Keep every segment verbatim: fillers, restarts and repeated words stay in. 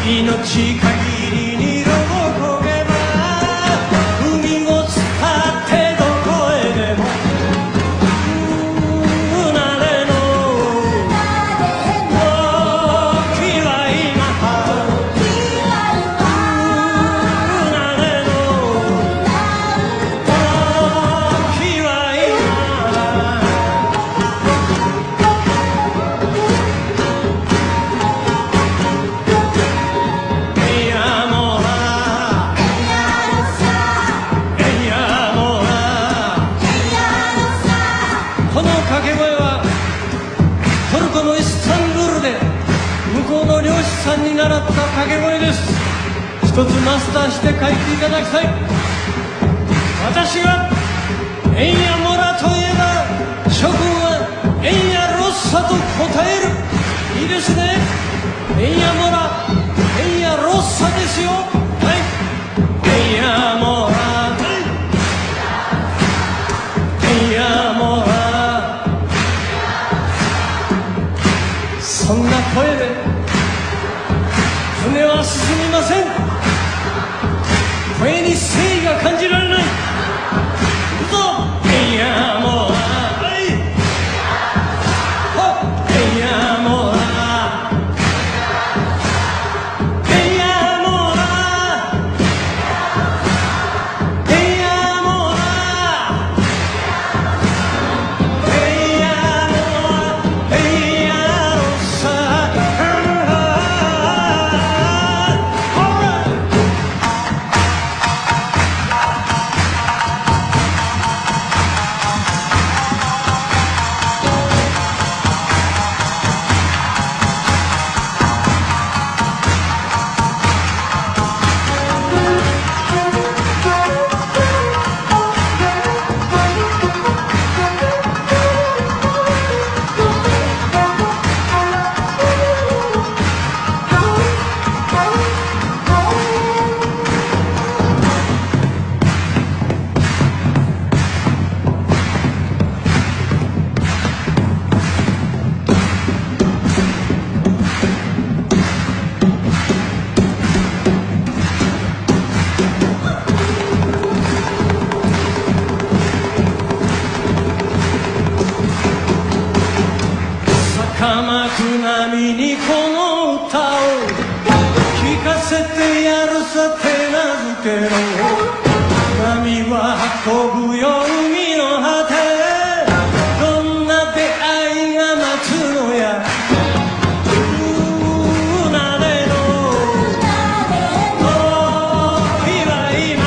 命限りにロボこげば海を伝ってどこへでもうなれの時は今うなれの時は今この掛け声はトルコのイスタンブールで向こうの漁師さんに習った掛け声です。一つマスターして書いていただきたい。私がエンヤモラといえば諸君はエンヤロッサと答える。いいですね。エンヤモラエンヤロッサですよ。はい、エンヤモラエンヤモラそんな声で船は進みません。声に誠意が感じられない。行くぞエンヤモラエンヤモラエンヤモラエンヤモラエンヤモラエンヤロッサ高幕並みにこの歌を聞かせてやるさ手なずけろ。波は運ぶよ海の果てどんな出会いが待つのや。うなれの時は今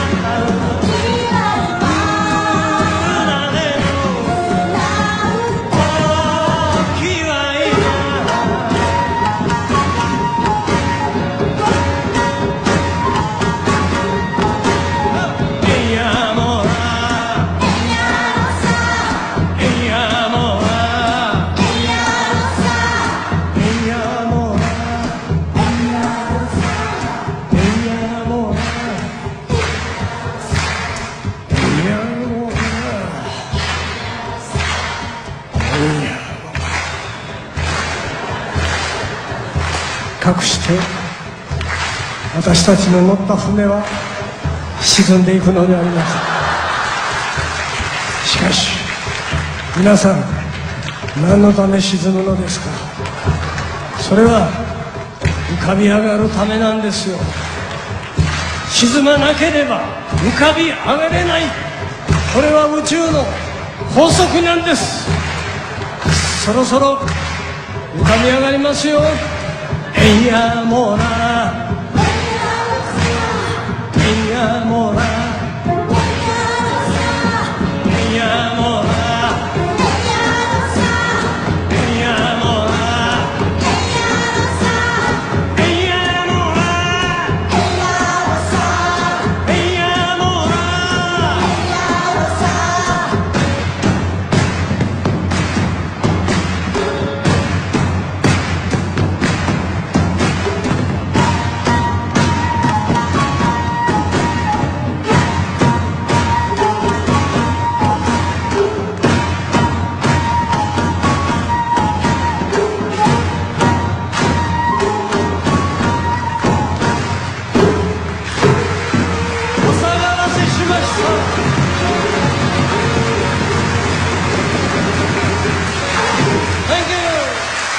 うなれの時はかくして私たちの乗った船は沈んでいくのであります。しかし皆さん何のため沈むのですか。それは浮かび上がるためなんですよ。沈まなければ浮かび上がれない。これは宇宙の法則なんです。そろそろ浮かび上がりますよ。エンヤモラ